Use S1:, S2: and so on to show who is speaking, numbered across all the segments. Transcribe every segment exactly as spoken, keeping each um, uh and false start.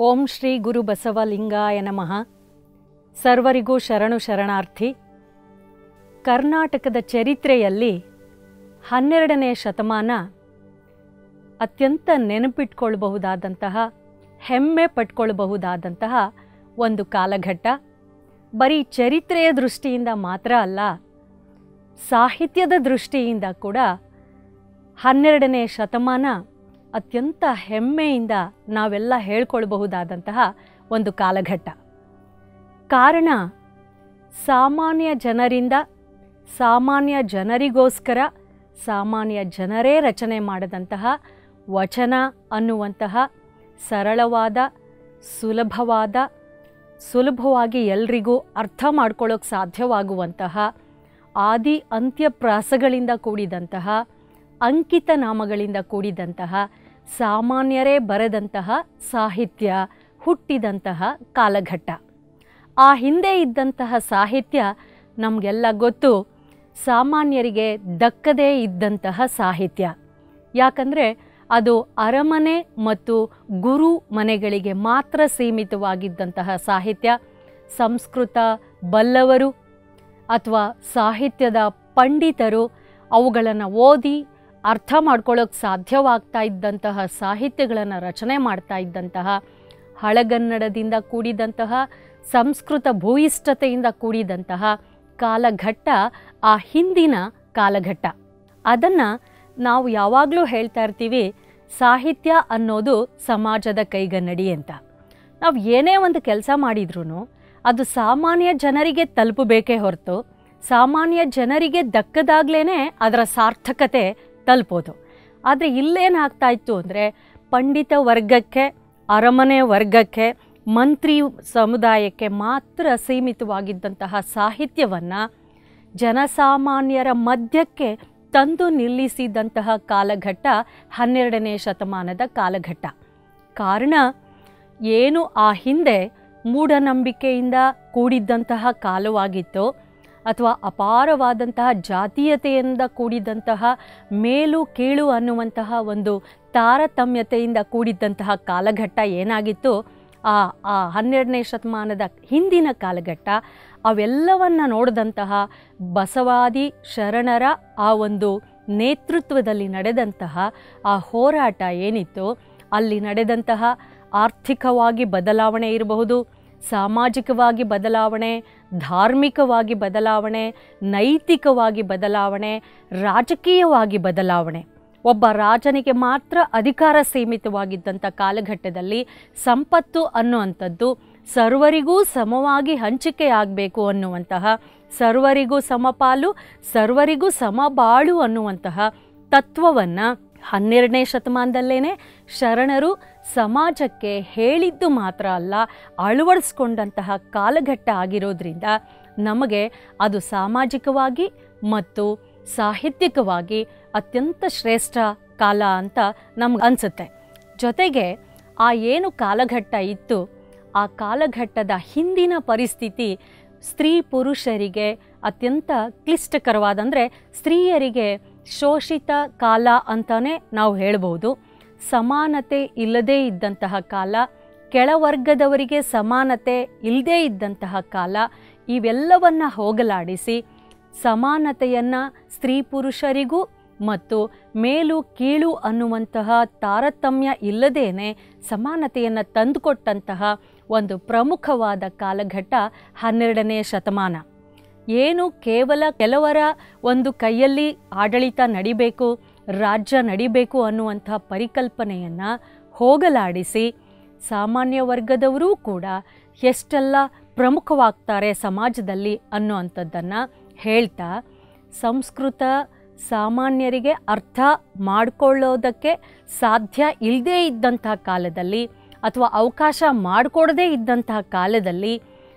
S1: ಓಂ ಶ್ರೀ ಗುರು ಬಸವಲಿಂಗಾಯ ನಮಃ. ಸರ್ವರಿಗೂ ಶರಣು ಶರಣಾರ್ಥಿ. ಕರ್ನಾಟಕದ ಚರಿತ್ರೆಯಲ್ಲಿ ಹನ್ನೆರಡನೇ ಶತಮಾನ ಅತ್ಯಂತ ನೆನಪಿಟ್ಕೊಳ್ಬಹುದಾದಂತಹ, ಹೆಮ್ಮೆ ಪಟ್ಕೊಳ್ಬಹುದಾದಂತಹ ಒಂದು ಕಾಲಘಟ್ಟ. ಬರೀ ಚರಿತ್ರೆಯ ದೃಷ್ಟಿಯಿಂದ ಮಾತ್ರ ಅಲ್ಲ, ಸಾಹಿತ್ಯದ ದೃಷ್ಟಿಯಿಂದ ಕೂಡ ಹನ್ನೆರಡನೇ ಶತಮಾನ ಅತ್ಯಂತ ಹೆಮ್ಮೆಯಿಂದ ನಾವೆಲ್ಲ ಹೇಳ್ಕೊಳ್ಬಹುದಾದಂತಹ ಒಂದು ಕಾಲಘಟ್ಟ. ಕಾರಣ, ಸಾಮಾನ್ಯ ಜನರಿಂದ ಸಾಮಾನ್ಯ ಜನರಿಗೋಸ್ಕರ ಸಾಮಾನ್ಯ ಜನರೇ ರಚನೆ ಮಾಡಿದಂತಹ ವಚನ ಅನ್ನುವಂತಹ ಸರಳವಾದ, ಸುಲಭವಾದ, ಸುಲಭವಾಗಿ ಎಲ್ರಿಗೂ ಅರ್ಥ ಮಾಡ್ಕೊಳ್ಳೋಕೆ ಸಾಧ್ಯವಾಗುವಂತಹ, ಆದಿ ಅಂತ್ಯಪ್ರಾಸಗಳಿಂದ ಕೂಡಿದಂತಹ, ಅಂಕಿತ ನಾಮಗಳಿಂದ ಕೂಡಿದಂತಹ, ಸಾಮಾನ್ಯರೇ ಬರೆದಂತಹ ಸಾಹಿತ್ಯ ಹುಟ್ಟಿದಂತಹ ಕಾಲಘಟ್ಟ. ಆ ಹಿಂದೆ ಇದ್ದಂತಹ ಸಾಹಿತ್ಯ ನಮಗೆಲ್ಲ ಗೊತ್ತು, ಸಾಮಾನ್ಯರಿಗೆ ದಕ್ಕದೇ ಇದ್ದಂತಹ ಸಾಹಿತ್ಯ. ಯಾಕಂದರೆ ಅದು ಅರಮನೆ ಮತ್ತು ಗುರು ಮನೆಗಳಿಗೆ ಮಾತ್ರ ಸೀಮಿತವಾಗಿದ್ದಂತಹ ಸಾಹಿತ್ಯ. ಸಂಸ್ಕೃತ ಬಲ್ಲವರು ಅಥವಾ ಸಾಹಿತ್ಯದ ಪಂಡಿತರು ಅವುಗಳನ್ನು ಓದಿ ಅರ್ಥ ಮಾಡ್ಕೊಳ್ಳೋಕೆ ಸಾಧ್ಯವಾಗ್ತಾ ಇದ್ದಂತಹ ಸಾಹಿತ್ಯಗಳನ್ನು ರಚನೆ ಮಾಡ್ತಾ ಇದ್ದಂತಹ, ಹಳಗನ್ನಡದಿಂದ ಕೂಡಿದಂತಹ, ಸಂಸ್ಕೃತ ಭೂಯಿಷ್ಠತೆಯಿಂದ ಕೂಡಿದಂತಹ ಕಾಲಘಟ್ಟ ಆ ಹಿಂದಿನ ಕಾಲಘಟ್ಟ. ಅದನ್ನು ನಾವು ಯಾವಾಗಲೂ ಹೇಳ್ತಾ ಇರ್ತೀವಿ, ಸಾಹಿತ್ಯ ಅನ್ನೋದು ಸಮಾಜದ ಕೈಗನ್ನಡಿ ಅಂತ. ನಾವು ಏನೇ ಒಂದು ಕೆಲಸ ಮಾಡಿದ್ರೂ ಅದು ಸಾಮಾನ್ಯ ಜನರಿಗೆ ತಲುಪಬೇಕೇ ಹೊರತು ಸಾಮಾನ್ಯ ಜನರಿಗೆ ದಕ್ಕದಾಗ್ಲೇ ಅದರ ಸಾರ್ಥಕತೆ ತಲುಪೋದು. ಆದರೆ ಇಲ್ಲೇನಾಗ್ತಾ ಇತ್ತು ಅಂದರೆ, ಪಂಡಿತ ವರ್ಗಕ್ಕೆ, ಅರಮನೆ ವರ್ಗಕ್ಕೆ, ಮಂತ್ರಿ ಸಮುದಾಯಕ್ಕೆ ಮಾತ್ರ ಸೀಮಿತವಾಗಿದ್ದಂತಹ ಸಾಹಿತ್ಯವನ್ನು ಜನಸಾಮಾನ್ಯರ ಮಧ್ಯಕ್ಕೆ ತಂದು ನಿಲ್ಲಿಸಿದಂತಹ ಕಾಲಘಟ್ಟ ಹನ್ನೆರಡನೇ ಶತಮಾನದ ಕಾಲಘಟ್ಟ. ಕಾರಣ ಏನು, ಆ ಹಿಂದೆ ಮೂಢನಂಬಿಕೆಯಿಂದ ಕೂಡಿದ್ದಂತಹ ಕಾಲವಾಗಿತ್ತು, ಅಥವಾ ಅಪಾರವಾದಂತಹ ಜಾತೀಯತೆಯಿಂದ ಕೂಡಿದಂತಹ, ಮೇಲು ಕೀಳು ಅನ್ನುವಂತಹ ಒಂದು ತಾರತಮ್ಯತೆಯಿಂದ ಕೂಡಿದ್ದಂತಹ ಕಾಲಘಟ್ಟ ಏನಾಗಿತ್ತು, ಆ ಆ ಹನ್ನೆರಡನೇ ಶತಮಾನದ ಹಿಂದಿನ ಕಾಲಘಟ್ಟ. ಅವೆಲ್ಲವನ್ನು ನೋಡಿದಂತಹ ಬಸವಾದಿ ಶರಣರ ಆ ಒಂದು ನೇತೃತ್ವದಲ್ಲಿ ನಡೆದಂತಹ ಆ ಹೋರಾಟ ಏನಿತ್ತು, ಅಲ್ಲಿ ನಡೆದಂತಹ ಆರ್ಥಿಕವಾಗಿ ಬದಲಾವಣೆ ಇರಬಹುದು, ಸಾಮಾಜಿಕವಾಗಿ ಬದಲಾವಣೆ, ಧಾರ್ಮಿಕವಾಗಿ ಬದಲಾವಣೆ, ನೈತಿಕವಾಗಿ ಬದಲಾವಣೆ, ರಾಜಕೀಯವಾಗಿ ಬದಲಾವಣೆ. ಒಬ್ಬ ರಾಜನಿಗೆ ಮಾತ್ರ ಅಧಿಕಾರ ಸೀಮಿತವಾಗಿದ್ದಂಥ ಕಾಲಘಟ್ಟದಲ್ಲಿ ಸಂಪತ್ತು ಅನ್ನುವಂಥದ್ದು ಸರ್ವರಿಗೂ ಸಮವಾಗಿ ಹಂಚಿಕೆಯಾಗಬೇಕು ಅನ್ನುವಂತಹ, ಸರ್ವರಿಗೂ ಸಮಪಾಲು, ಸರ್ವರಿಗೂ ಸಮಬಾಳು ಅನ್ನುವಂತಹ ತತ್ವವನ್ನು ಹನ್ನೆರಡನೇ ಶತಮಾನದಲ್ಲೇ ಶರಣರು ಸಮಾಜಕ್ಕೆ ಹೇಳಿದ್ದು ಮಾತ್ರ ಅಲ್ಲ, ಅಳವಡಿಸ್ಕೊಂಡಂತಹ ಕಾಲಘಟ್ಟ ಆಗಿರೋದ್ರಿಂದ ನಮಗೆ ಅದು ಸಾಮಾಜಿಕವಾಗಿ ಮತ್ತು ಸಾಹಿತ್ಯಿಕವಾಗಿ ಅತ್ಯಂತ ಶ್ರೇಷ್ಠ ಕಾಲ ಅಂತ ನಮ್ಗೆ ಅನಿಸುತ್ತೆ. ಜೊತೆಗೆ ಆ ಏನು ಕಾಲಘಟ್ಟ ಇತ್ತು, ಆ ಕಾಲಘಟ್ಟದ ಹಿಂದಿನ ಪರಿಸ್ಥಿತಿ ಸ್ತ್ರೀ ಪುರುಷರಿಗೆ ಅತ್ಯಂತ ಕ್ಲಿಷ್ಟಕರವಾದಂದರೆ ಸ್ತ್ರೀಯರಿಗೆ ಶೋಷಿತ ಕಾಲ ಅಂತಲೇ ನಾವು ಹೇಳ್ಬೋದು. ಸಮಾನತೆ ಇಲ್ಲದೇ ಇದ್ದಂತಹ ಕಾಲ, ಕೆಳವರ್ಗದವರಿಗೆ ಸಮಾನತೆ ಇಲ್ಲದೇ ಇದ್ದಂತಹ ಕಾಲ. ಇವೆಲ್ಲವನ್ನು ಹೋಗಲಾಡಿಸಿ ಸಮಾನತೆಯನ್ನು ಸ್ತ್ರೀ ಪುರುಷರಿಗೂ ಮತ್ತು ಮೇಲು ಕೀಳು ಅನ್ನುವಂತಹ ತಾರತಮ್ಯ ಇಲ್ಲದೇನೆ ಸಮಾನತೆಯನ್ನು ತಂದುಕೊಟ್ಟಂತಹ ಒಂದು ಪ್ರಮುಖವಾದ ಕಾಲಘಟ್ಟ ಹನ್ನೆರಡನೇ ಶತಮಾನ. ಏನು ಕೇವಲ ಕೆಲವರ ಒಂದು ಕೈಯಲ್ಲಿ ಆಡಳಿತ ನಡಿಬೇಕು, ರಾಜ್ಯ ನಡಿಬೇಕು ಅನ್ನುವಂಥ ಪರಿಕಲ್ಪನೆಯನ್ನು ಹೋಗಲಾಡಿಸಿ ಸಾಮಾನ್ಯ ವರ್ಗದವರೂ ಕೂಡ ಎಷ್ಟೆಲ್ಲ ಪ್ರಮುಖವಾಗ್ತಾರೆ ಸಮಾಜದಲ್ಲಿ ಅನ್ನುವಂಥದ್ದನ್ನು ಹೇಳ್ತಾ, ಸಂಸ್ಕೃತ ಸಾಮಾನ್ಯರಿಗೆ ಅರ್ಥ ಮಾಡಿಕೊಳ್ಳೋದಕ್ಕೆ ಸಾಧ್ಯ ಇಲ್ಲದೇ ಇದ್ದಂಥ ಕಾಲದಲ್ಲಿ, ಅಥವಾ ಅವಕಾಶ ಮಾಡಿಕೊಡದೇ ಇದ್ದಂತಹ ಕಾಲದಲ್ಲಿ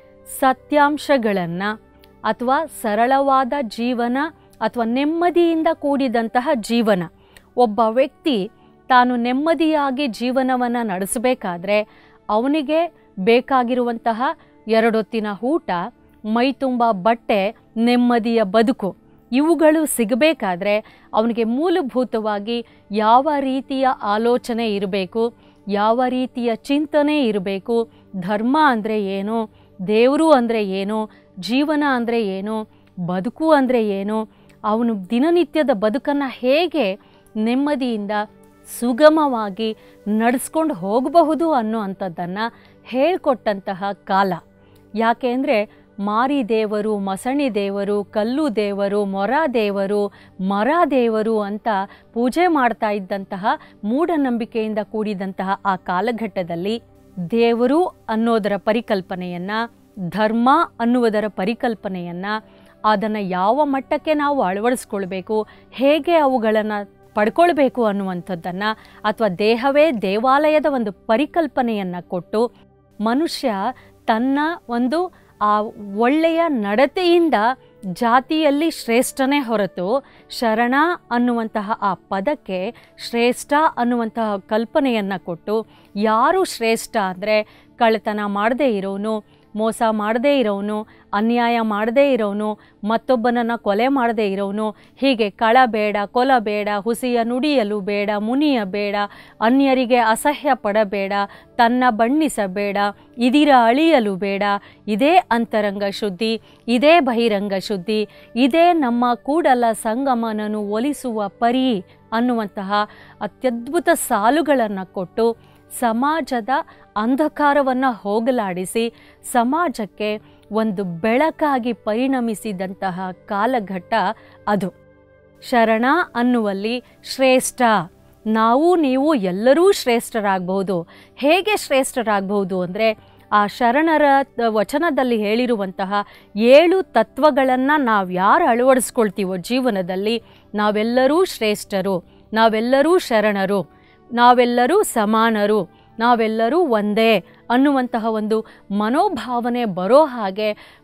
S1: ಸತ್ಯಾಂಶಗಳನ್ನು ಅಥವಾ ಸರಳವಾದ ಜೀವನ ಅಥವಾ ನೆಮ್ಮದಿಯಿಂದ ಕೂಡಿದಂತಹ ಜೀವನ, ಒಬ್ಬ ವ್ಯಕ್ತಿ ತಾನು ನೆಮ್ಮದಿಯಾಗಿ ಜೀವನವನ್ನು ನಡೆಸಬೇಕಾದ್ರೆ ಅವನಿಗೆ ಬೇಕಾಗಿರುವಂತಹ ಎರಡೊತ್ತಿನ ಊಟ, ಮೈ ತುಂಬ ಬಟ್ಟೆ, ನೆಮ್ಮದಿಯ ಬದುಕು, ಇವುಗಳು ಸಿಗಬೇಕಾದ್ರೆ ಅವನಿಗೆ ಮೂಲಭೂತವಾಗಿ ಯಾವ ರೀತಿಯ ಆಲೋಚನೆ ಇರಬೇಕು, ಯಾವ ರೀತಿಯ ಚಿಂತನೆ ಇರಬೇಕು, ಧರ್ಮ ಅಂದರೆ ಏನು, ದೇವರು ಅಂದರೆ ಏನು, ಜೀವನ ಅಂದರೆ ಏನು, ಬದುಕು ಅಂದರೆ ಏನು, ಅವನು ದಿನನಿತ್ಯದ ಬದುಕನ್ನು ಹೇಗೆ ನೆಮ್ಮದಿಯಿಂದ ಸುಗಮವಾಗಿ ನಡೆಸ್ಕೊಂಡು ಹೋಗಬಹುದು ಅನ್ನೋ ಅಂಥದ್ದನ್ನು ಹೇಳಿಕೊಟ್ಟಂತಹ ಕಾಲ. ಯಾಕೆ ಅಂದರೆ ಮಾರಿ ದೇವರು, ಮಸಣಿ ದೇವರು, ಕಲ್ಲು ದೇವರು, ಮೊರ ದೇವರು, ಮರ ದೇವರು ಅಂತ ಪೂಜೆ ಮಾಡ್ತಾ ಇದ್ದಂತಹ ಮೂಢನಂಬಿಕೆಯಿಂದ ಕೂಡಿದಂತಹ ಆ ಕಾಲಘಟ್ಟದಲ್ಲಿ ದೇವರು ಅನ್ನೋದರ ಪರಿಕಲ್ಪನೆಯನ್ನು, ಧರ್ಮ ಅನ್ನುವುದರ ಪರಿಕಲ್ಪನೆಯನ್ನು, ಅದನ್ನು ಯಾವ ಮಟ್ಟಕ್ಕೆ ನಾವು ಅಳವಡಿಸ್ಕೊಳ್ಬೇಕು, ಹೇಗೆ ಅವುಗಳನ್ನು ಪಡ್ಕೊಳ್ಬೇಕು ಅನ್ನುವಂಥದ್ದನ್ನು, ಅಥವಾ ದೇಹವೇ ದೇವಾಲಯದ ಒಂದು ಪರಿಕಲ್ಪನೆಯನ್ನು ಕೊಟ್ಟು ಮನುಷ್ಯ ತನ್ನ ಒಂದು ಆ ಒಳ್ಳೆಯ ನಡತೆಯಿಂದ ಜಾತಿಯಲ್ಲಿ ಶ್ರೇಷ್ಠನೇ ಹೊರತು ಶರಣ ಅನ್ನುವಂತಹ ಆ ಪದಕ್ಕೆ ಶ್ರೇಷ್ಠ ಅನ್ನುವಂತಹ ಕಲ್ಪನೆಯನ್ನು ಕೊಟ್ಟು, ಯಾರು ಶ್ರೇಷ್ಠ ಅಂದರೆ ಕಳ್ಳತನ ಮಾಡದೇ ಇರೋನು, ಮೋಸ ಮಾಡದೇ ಇರೋನು, ಅನ್ಯಾಯ ಮಾಡದೇ ಇರೋನು, ಮತ್ತೊಬ್ಬನನ್ನು ಕೊಲೆ ಮಾಡದೇ ಇರೋನು, ಹೀಗೆ ಕಳ ಬೇಡ, ಕೊಲ ಬೇಡ, ಹುಸಿಯ ನುಡಿಯಲು ಬೇಡ, ಮುನಿಯ ಬೇಡ, ಅನ್ಯರಿಗೆ ಅಸಹ್ಯ ಪಡಬೇಡ, ತನ್ನ ಬಣ್ಣಿಸಬೇಡ, ಇದಿರ ಅಳಿಯಲು ಬೇಡ, ಇದೇ ಅಂತರಂಗ ಶುದ್ಧಿ, ಇದೇ ಬಹಿರಂಗ ಶುದ್ಧಿ, ಇದೇ ನಮ್ಮ ಕೂಡಲ ಸಂಗಮನನ್ನು ಒಲಿಸುವ ಪರಿ ಅನ್ನುವಂತಹ ಅತ್ಯದ್ಭುತ ಸಾಲುಗಳನ್ನು ಕೊಟ್ಟು ಸಮಾಜದ ಅಂಧಕಾರವನ್ನು ಹೋಗಲಾಡಿಸಿ ಸಮಾಜಕ್ಕೆ ಒಂದು ಬೆಳಕಾಗಿ ಪರಿಣಮಿಸಿದಂತಹ ಕಾಲಘಟ್ಟ ಅದು. ಶರಣ ಅನ್ನುವಲ್ಲಿ ಶ್ರೇಷ್ಠ, ನಾವು ನೀವು ಎಲ್ಲರೂ ಶ್ರೇಷ್ಠರಾಗಬಹುದು. ಹೇಗೆ ಶ್ರೇಷ್ಠರಾಗಬಹುದು ಅಂದರೆ ಆ ಶರಣರ ವಚನದಲ್ಲಿ ಹೇಳಿರುವಂತಹ ಏಳು ತತ್ವಗಳನ್ನು ನಾವು ಯಾರು ಅಳವಡಿಸ್ಕೊಳ್ತೀವೋ ಜೀವನದಲ್ಲಿ ನಾವೆಲ್ಲರೂ ಶ್ರೇಷ್ಠರು, ನಾವೆಲ್ಲರೂ ಶರಣರು, ನಾವೆಲ್ಲರೂ ಸಮಾನರು, ನಾವೆಲ್ಲರೂ ಒಂದೇ ಅನ್ನುವಂತಹ ಒಂದು ಮನೋಭಾವನೆ ಬರೋ ಹಾಗೆ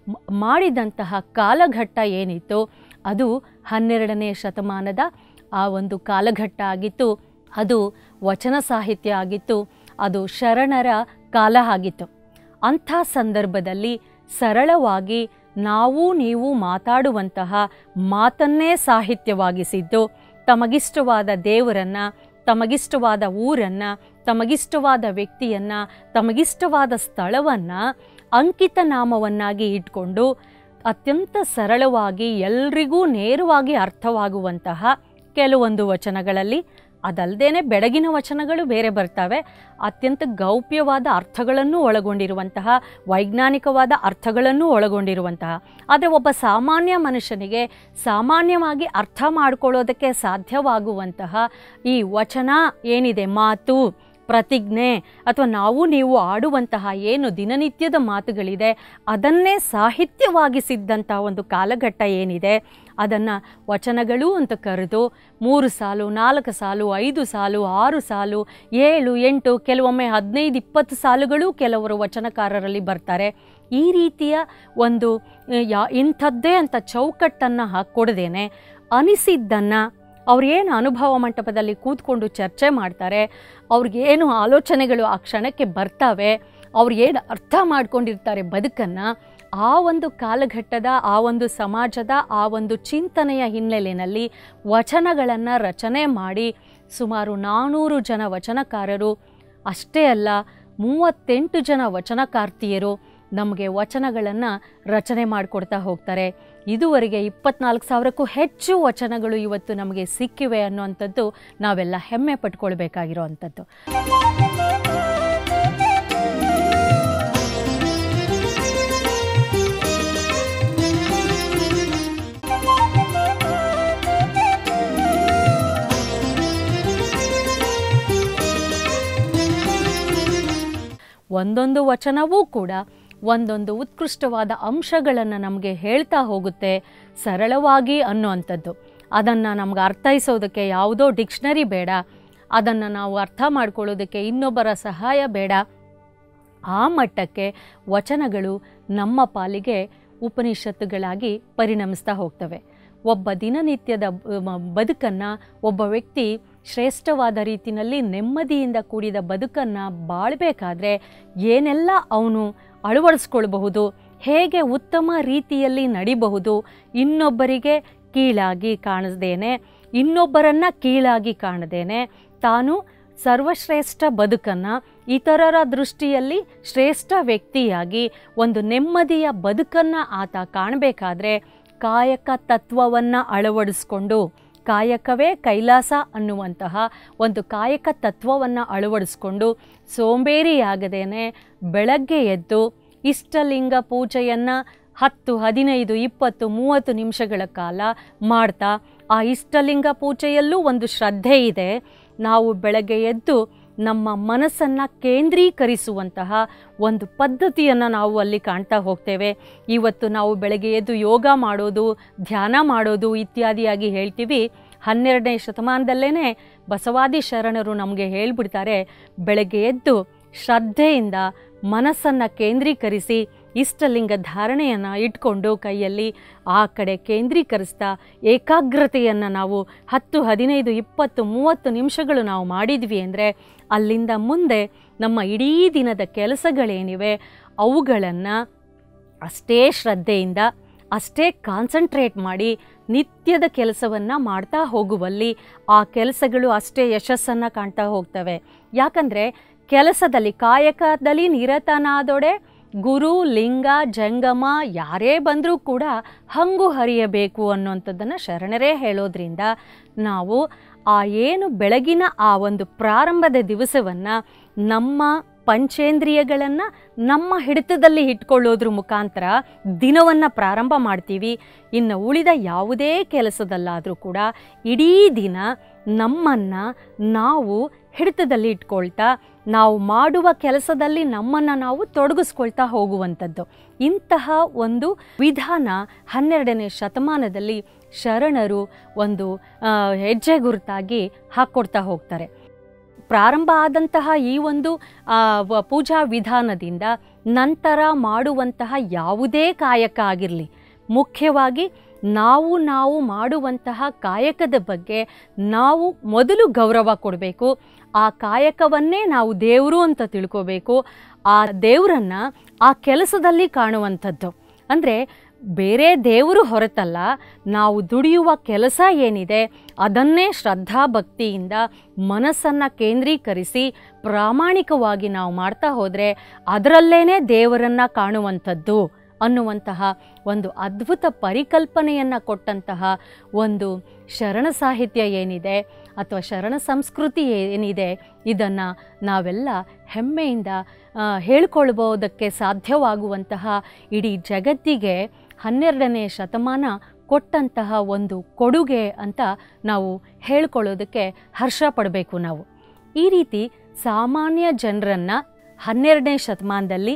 S1: ಮಾಡಿದಂತಹ ಕಾಲಘಟ್ಟ ಏನಿತ್ತು ಅದು ಹನ್ನೆರಡನೇ ಶತಮಾನದ ಆ ಒಂದು ಕಾಲಘಟ್ಟ ಆಗಿತ್ತು. ಅದು ವಚನ ಸಾಹಿತ್ಯ ಆಗಿತ್ತು, ಅದು ಶರಣರ ಕಾಲ ಆಗಿತ್ತು. ಅಂಥ ಸಂದರ್ಭದಲ್ಲಿ ಸರಳವಾಗಿ ನಾವು ನೀವು ಮಾತಾಡುವಂತಹ ಮಾತನ್ನೇ ಸಾಹಿತ್ಯವಾಗಿಸಿದ್ದು, ತಮಗಿಷ್ಟವಾದ ದೇವರನ್ನು, ತಮಗಿಷ್ಟವಾದ ಊರನ್ನು, ತಮಗಿಷ್ಟವಾದ ವ್ಯಕ್ತಿಯನ್ನು, ತಮಗಿಷ್ಟವಾದ ಸ್ಥಳವನ್ನು ಅಂಕಿತ ನಾಮವನ್ನಾಗಿ ಇಟ್ಕೊಂಡು ಅತ್ಯಂತ ಸರಳವಾಗಿ ಎಲ್ರಿಗೂ ನೇರವಾಗಿ ಅರ್ಥವಾಗುವಂತಹ ಕೆಲವೊಂದು ವಚನಗಳಲ್ಲಿ, ಅದಲ್ಲದೇ ಬೆಡಗಿನ ವಚನಗಳು ಬೇರೆ ಬರ್ತವೆ, ಅತ್ಯಂತ ಗೌಪ್ಯವಾದ ಅರ್ಥಗಳನ್ನು ಒಳಗೊಂಡಿರುವಂತಹ, ವೈಜ್ಞಾನಿಕವಾದ ಅರ್ಥಗಳನ್ನು ಒಳಗೊಂಡಿರುವಂತಹ, ಆದರೆ ಒಬ್ಬ ಸಾಮಾನ್ಯ ಮನುಷ್ಯನಿಗೆ ಸಾಮಾನ್ಯವಾಗಿ ಅರ್ಥ ಮಾಡಿಕೊಳ್ಳೋದಕ್ಕೆ ಸಾಧ್ಯವಾಗುವಂತಹ ಈ ವಚನ ಏನಿದೆ, ಮಾತು, ಪ್ರತಿಜ್ಞೆ ಅಥವಾ ನಾವು ನೀವು ಆಡುವಂತಹ ಏನು ದಿನನಿತ್ಯದ ಮಾತುಗಳಿದೆ ಅದನ್ನೇ ಸಾಹಿತ್ಯವಾಗಿಸಿದ್ದಂಥ ಒಂದು ಕಾಲಘಟ್ಟ ಏನಿದೆ ಅದನ್ನು ವಚನಗಳು ಅಂತ ಕರೆದು ಮೂರು ಸಾಲು, ನಾಲ್ಕು ಸಾಲು, ಐದು ಸಾಲು, ಆರು ಸಾಲು, ಏಳು, ಎಂಟು, ಕೆಲವೊಮ್ಮೆ ಹದಿನೈದು ಇಪ್ಪತ್ತು ಸಾಲುಗಳು ಕೆಲವರು ವಚನಕಾರರಲ್ಲಿ ಬರ್ತಾರೆ. ಈ ರೀತಿಯ ಒಂದು ಯಾ ಇಂಥದ್ದೇ ಅಂತ ಚೌಕಟ್ಟನ್ನು ಹಾಕ್ಕೊಡ್ದೇನೆ ಅನಿಸಿದ್ದನ್ನು ಅವ್ರೇನು ಅನುಭವ ಮಂಟಪದಲ್ಲಿ ಕೂತ್ಕೊಂಡು ಚರ್ಚೆ ಮಾಡ್ತಾರೆ, ಅವ್ರಿಗೇನು ಆಲೋಚನೆಗಳು ಆ ಕ್ಷಣಕ್ಕೆ ಬರ್ತವೆ, ಅವ್ರು ಏನು ಅರ್ಥ ಮಾಡ್ಕೊಂಡಿರ್ತಾರೆ ಬದುಕನ್ನು, ಆ ಒಂದು ಕಾಲಘಟ್ಟದ, ಆ ಒಂದು ಸಮಾಜದ, ಆ ಒಂದು ಚಿಂತನೆಯ ಹಿನ್ನೆಲೆಯಲ್ಲಿ ವಚನಗಳನ್ನು ರಚನೆ ಮಾಡಿ ಸುಮಾರು ನಾನ್ನೂರು ಜನ ವಚನಕಾರರು, ಅಷ್ಟೇ ಅಲ್ಲ ಮೂವತ್ತೆಂಟು ಜನ ವಚನಕಾರ್ತಿಯರು ನಮಗೆ ವಚನಗಳನ್ನು ರಚನೆ ಮಾಡಿಕೊಡ್ತಾ ಹೋಗ್ತಾರೆ. ಇದುವರೆಗೆ ಇಪ್ಪತ್ನಾಲ್ಕು ಸಾವಿರಕ್ಕೂ ಹೆಚ್ಚು ವಚನಗಳು ಇವತ್ತು ನಮಗೆ ಸಿಕ್ಕಿವೆ ಅನ್ನುವಂಥದ್ದು ನಾವೆಲ್ಲ ಹೆಮ್ಮೆ ಪಟ್ಕೊಳ್ಬೇಕಾಗಿರೋ ಅಂಥದ್ದು. ಒಂದೊಂದು ವಚನವೂ ಕೂಡ ಒಂದೊಂದು ಉತ್ಕೃಷ್ಟವಾದ ಅಂಶಗಳನ್ನು ನಮಗೆ ಹೇಳ್ತಾ ಹೋಗುತ್ತೆ ಸರಳವಾಗಿ ಅನ್ನುವಂಥದ್ದು. ಅದನ್ನು ನಮ್ಗೆ ಅರ್ಥೈಸೋದಕ್ಕೆ ಯಾವುದೋ ಡಿಕ್ಷನರಿ ಬೇಡ, ಅದನ್ನು ನಾವು ಅರ್ಥ ಮಾಡ್ಕೊಳ್ಳೋದಕ್ಕೆ ಇನ್ನೊಬ್ಬರ ಸಹಾಯ ಬೇಡ. ಆ ಮಟ್ಟಕ್ಕೆ ವಚನಗಳು ನಮ್ಮ ಪಾಲಿಗೆ ಉಪನಿಷತ್ತುಗಳಾಗಿ ಪರಿಣಮಿಸ್ತಾ ಹೋಗ್ತವೆ. ಒಬ್ಬ ದಿನನಿತ್ಯದ ಬದುಕನ್ನು ಒಬ್ಬ ವ್ಯಕ್ತಿ ಶ್ರೇಷ್ಠವಾದ ರೀತಿಯಲ್ಲಿ ನೆಮ್ಮದಿಯಿಂದ ಕೂಡಿದ ಬದುಕನ್ನು ಬಾಳಬೇಕಾದ್ರೆ ಏನೆಲ್ಲ ಅವನು ಅಳವಡಿಸ್ಕೊಳ್ಬಹುದು, ಹೇಗೆ ಉತ್ತಮ ರೀತಿಯಲ್ಲಿ ನಡಿಬಹುದು, ಇನ್ನೊಬ್ಬರಿಗೆ ಕೀಳಾಗಿ ಕಾಣಿಸ್ದೇನೆ, ಇನ್ನೊಬ್ಬರನ್ನು ಕೀಳಾಗಿ ಕಾಣದೇನೆ, ತಾನು ಸರ್ವಶ್ರೇಷ್ಠ ಬದುಕನ್ನು ಇತರರ ದೃಷ್ಟಿಯಲ್ಲಿ ಶ್ರೇಷ್ಠ ವ್ಯಕ್ತಿಯಾಗಿ ಒಂದು ನೆಮ್ಮದಿಯ ಬದುಕನ್ನು ಆತ ಕಾಣಬೇಕಾದ್ರೆ ಕಾಯಕ ತತ್ವವನ್ನು ಅಳವಡಿಸ್ಕೊಂಡು, ಕಾಯಕವೇ ಕೈಲಾಸ ಅನ್ನುವಂತಹ ಒಂದು ಕಾಯಕ ತತ್ವವನ್ನು ಅಳವಡಿಸ್ಕೊಂಡು ಸೋಂಬೇರಿಯಾಗದೇನೆ ಬೆಳಗ್ಗೆ ಎದ್ದು ಇಷ್ಟಲಿಂಗ ಪೂಜೆಯನ್ನು ಹತ್ತು ಹದಿನೈದು ಇಪ್ಪತ್ತು ಮೂವತ್ತು ನಿಮಿಷಗಳ ಕಾಲ ಮಾಡ್ತಾ, ಆ ಇಷ್ಟಲಿಂಗ ಪೂಜೆಯಲ್ಲೂ ಒಂದು ಶ್ರದ್ಧೆ ಇದೆ. ನಾವು ಬೆಳಗ್ಗೆ ಎದ್ದು ನಮ್ಮ ಮನಸ್ಸನ್ನು ಕೇಂದ್ರೀಕರಿಸುವಂತಹ ಒಂದು ಪದ್ಧತಿಯನ್ನು ನಾವು ಅಲ್ಲಿ ಕಾಣ್ತಾ ಹೋಗ್ತೇವೆ. ಇವತ್ತು ನಾವು ಬೆಳಗ್ಗೆ ಎದ್ದು ಯೋಗ ಮಾಡೋದು, ಧ್ಯಾನ ಮಾಡೋದು ಇತ್ಯಾದಿಯಾಗಿ ಹೇಳ್ತೀವಿ. ಹನ್ನೆರಡನೇ ಶತಮಾನದಲ್ಲೇ ಬಸವಾದಿ ಶರಣರು ನಮಗೆ ಹೇಳಿಬಿಡ್ತಾರೆ, ಬೆಳಗ್ಗೆ ಎದ್ದು ಶ್ರದ್ಧೆಯಿಂದ ಮನಸ್ಸನ್ನು ಕೇಂದ್ರೀಕರಿಸಿ ಇಷ್ಟಲಿಂಗ ಧಾರಣೆಯನ್ನು ಇಟ್ಕೊಂಡು ಕೈಯಲ್ಲಿ ಆ ಕಡೆ ಕೇಂದ್ರೀಕರಿಸ್ತಾ ಏಕಾಗ್ರತೆಯನ್ನು ನಾವು ಹತ್ತು ಹದಿನೈದು ಇಪ್ಪತ್ತು ಮೂವತ್ತು ನಿಮಿಷಗಳು ನಾವು ಮಾಡಿದ್ವಿ ಅಂದರೆ ಅಲ್ಲಿಂದ ಮುಂದೆ ನಮ್ಮ ಇಡೀ ದಿನದ ಕೆಲಸಗಳೇನಿವೆ ಅವುಗಳನ್ನು ಅಷ್ಟೇ ಶ್ರದ್ಧೆಯಿಂದ, ಅಷ್ಟೇ ಕಾನ್ಸಂಟ್ರೇಟ್ ಮಾಡಿ ನಿತ್ಯದ ಕೆಲಸವನ್ನು ಮಾಡ್ತಾ ಹೋಗುವಲ್ಲಿ ಆ ಕೆಲಸಗಳು ಅಷ್ಟೇ ಯಶಸ್ಸನ್ನು ಕಾಣ್ತಾ ಹೋಗ್ತವೆ. ಯಾಕಂದರೆ ಕೆಲಸದಲ್ಲಿ, ಕಾಯಕದಲ್ಲಿ ನಿರತನಾದೊಡೆ ಗುರು ಲಿಂಗ ಜಂಗಮ ಯಾರೇ ಬಂದರೂ ಕೂಡ ಹಂಗು ಹರಿಯಬೇಕು ಅನ್ನುವಂಥದ್ದನ್ನು ಶರಣರೇ ಹೇಳೋದ್ರಿಂದ ನಾವು ಆ ಏನು ಬೆಳಗಿನ ಆ ಒಂದು ಪ್ರಾರಂಭದ ದಿವಸವನ್ನು ನಮ್ಮ ಪಂಚೇಂದ್ರಿಯಗಳನ್ನು ನಮ್ಮ ಹಿಡಿತದಲ್ಲಿ ಇಟ್ಕೊಳ್ಳೋದ್ರ ಮುಖಾಂತರ ದಿನವನ್ನು ಪ್ರಾರಂಭ ಮಾಡ್ತೀವಿ. ಇನ್ನು ಉಳಿದ ಯಾವುದೇ ಕೆಲಸದಲ್ಲಾದರೂ ಕೂಡ ಇಡೀ ದಿನ ನಮ್ಮನ್ನು ನಾವು ಹಿಡಿತದಲ್ಲಿ ಇಟ್ಕೊಳ್ತಾ ನಾವು ಮಾಡುವ ಕೆಲಸದಲ್ಲಿ ನಮ್ಮನ್ನು ನಾವು ತೊಡಗಿಸ್ಕೊಳ್ತಾ ಹೋಗುವಂಥದ್ದು. ಇಂತಹ ಒಂದು ವಿಧಾನ ಹನ್ನೆರಡನೇ ಶತಮಾನದಲ್ಲಿ ಶರಣರು ಒಂದು ಹೆಜ್ಜೆ ಗುರುತಾಗಿ ಹಾಕ್ಕೊಡ್ತಾ ಹೋಗ್ತಾರೆ. ಪ್ರಾರಂಭ ಆದಂತಹ ಈ ಒಂದು ಪೂಜಾ ವಿಧಾನದಿಂದ ನಂತರ ಮಾಡುವಂತಹ ಯಾವುದೇ ಕಾಯಕ ಆಗಿರಲಿ, ಮುಖ್ಯವಾಗಿ ನಾವು ನಾವು ಮಾಡುವಂತಹ ಕಾಯಕದ ಬಗ್ಗೆ ನಾವು ಮೊದಲು ಗೌರವ ಕೊಡಬೇಕು. ಆ ಕಾಯಕವನ್ನೇ ನಾವು ದೇವರು ಅಂತ ತಿಳ್ಕೋಬೇಕು. ಆ ದೇವರನ್ನು ಆ ಕೆಲಸದಲ್ಲಿ ಕಾಣುವಂಥದ್ದು. ಅಂದರೆ ಬೇರೆ ದೇವರು ಹೊರತಲ್ಲ, ನಾವು ದುಡಿಯುವ ಕೆಲಸ ಏನಿದೆ ಅದನ್ನೇ ಶ್ರದ್ಧಾ ಭಕ್ತಿಯಿಂದ ಮನಸ್ಸನ್ನು ಕೇಂದ್ರೀಕರಿಸಿ ಪ್ರಾಮಾಣಿಕವಾಗಿ ನಾವು ಮಾಡ್ತಾ ಹೋದರೆ ಅದರಲ್ಲೇ ದೇವರನ್ನು ಕಾಣುವಂಥದ್ದು ಅನ್ನುವಂತಹ ಒಂದು ಅದ್ಭುತ ಪರಿಕಲ್ಪನೆಯನ್ನು ಕೊಟ್ಟಂತಹ ಒಂದು ಶರಣ ಸಾಹಿತ್ಯ ಏನಿದೆ ಅಥವಾ ಶರಣ ಸಂಸ್ಕೃತಿ ಏನಿದೆ ಇದನ್ನು ನಾವೆಲ್ಲ ಹೆಮ್ಮೆಯಿಂದ ಹೇಳ್ಕೊಳ್ಬೋದಕ್ಕೆ ಸಾಧ್ಯವಾಗುವಂತಹ ಇಡೀ ಜಗತ್ತಿಗೆ ಹನ್ನೆರಡನೇ ಶತಮಾನ ಕೊಟ್ಟಂತಹ ಒಂದು ಕೊಡುಗೆ ಅಂತ ನಾವು ಹೇಳ್ಕೊಳ್ಳೋದಕ್ಕೆ ಹರ್ಷ ಪಡಬೇಕು ನಾವು. ಈ ರೀತಿ ಸಾಮಾನ್ಯ ಜನರನ್ನು ಹನ್ನೆರಡನೇ ಶತಮಾನದಲ್ಲಿ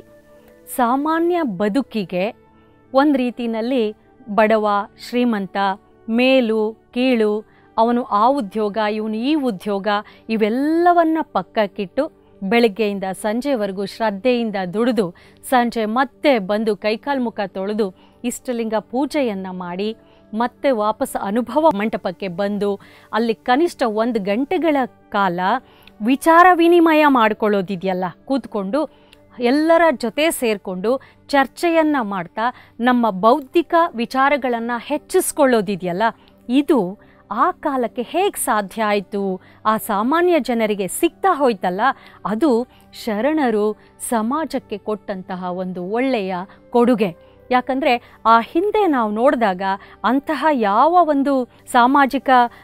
S1: ಸಾಮಾನ್ಯ ಬದುಕಿಗೆ ಒಂದು ರೀತಿಯಲ್ಲಿ ಬಡವ ಶ್ರೀಮಂತ, ಮೇಲು ಕೀಳು, ಅವನು ಆ ಉದ್ಯೋಗ ಇವನು ಈ ಉದ್ಯೋಗ ಇವೆಲ್ಲವನ್ನ ಪಕ್ಕಕ್ಕಿಟ್ಟು ಬೆಳಗ್ಗೆಯಿಂದ ಸಂಜೆವರೆಗೂ ಶ್ರದ್ಧೆಯಿಂದ ದುಡಿದು ಸಂಜೆ ಮತ್ತೆ ಬಂದು ಕೈಕಾಲು ಮುಖ ತೊಳೆದು ಇಷ್ಟಲಿಂಗ ಪೂಜೆಯನ್ನು ಮಾಡಿ ಮತ್ತೆ ವಾಪಸ್ ಅನುಭವ ಮಂಟಪಕ್ಕೆ ಬಂದು ಅಲ್ಲಿ ಕನಿಷ್ಠ ಒಂದು ಗಂಟೆಗಳ ಕಾಲ ವಿಚಾರ ವಿನಿಮಯ ಮಾಡಿಕೊಳ್ಳೋದಿದೆಯಲ್ಲ, ಕೂತ್ಕೊಂಡು ಎಲ್ಲರ ಜೊತೆ ಸೇರಿಕೊಂಡು ಚರ್ಚೆಯನ್ನು ಮಾಡ್ತಾ ನಮ್ಮ ಬೌದ್ಧಿಕ ವಿಚಾರಗಳನ್ನು ಹೆಚ್ಚಿಸ್ಕೊಳ್ಳೋದಿದೆಯಲ್ಲ, ಇದು ಆ ಕಾಲಕ್ಕೆ ಹೇಗೆ ಸಾಧ್ಯ ಆಯಿತು, ಆ ಸಾಮಾನ್ಯ ಜನರಿಗೆ ಸಿಗ್ತಾ ಹೋಯ್ತಲ್ಲ, ಅದು ಶರಣರು ಸಮಾಜಕ್ಕೆ ಕೊಟ್ಟಂತಹ ಒಂದು ಒಳ್ಳೆಯ ಕೊಡುಗೆ. ಯಾಕಂದರೆ ಆ ಹಿಂದೆ ನಾವು ನೋಡಿದಾಗ ಅಂತಹ ಯಾವ ಒಂದು ಸಾಮಾಜಿಕ